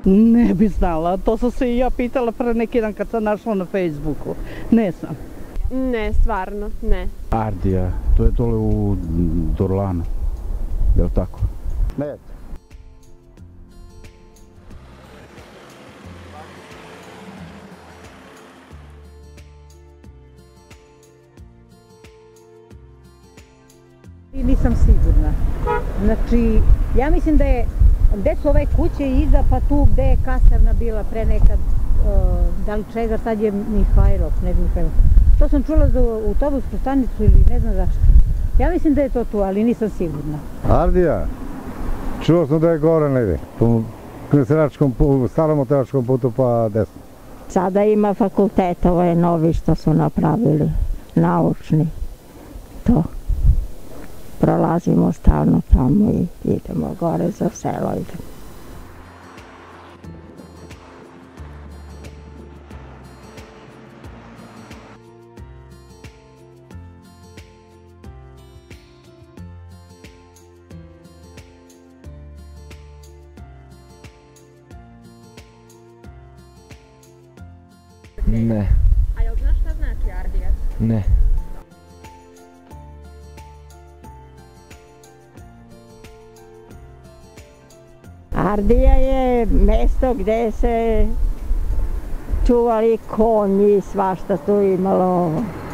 Ne bi znala, to sam se i ja pitala pre neki dan kad sam našla na Facebooku. Ne znam. Ne, stvarno, ne. Ardija, to je dole u Dorlanu, je li tako? Ne. I nisam sigurna. Znači, ja mislim da je, gde su ove kuće iza, pa tu gde je kasarna bila pre nekad, da li čega, sad je Mihajlov, ne znam Mihajlov. To sam čula za autobusku stanicu ili ne znam zašto. Ja mislim da je to tu, ali nisam sigurna. Ardija, čuo sam da je gore negdje, po starom oteračkom putu pa desno. Sada ima fakultet, ovo je novi što su napravili, naučni, to. Prolazimo stalno tamo i idemo gore za selo. Ne. A jel znaš šta znači Ardija? Ne. Ardija je mesto gde se čuvali konji, svašta tu imalo.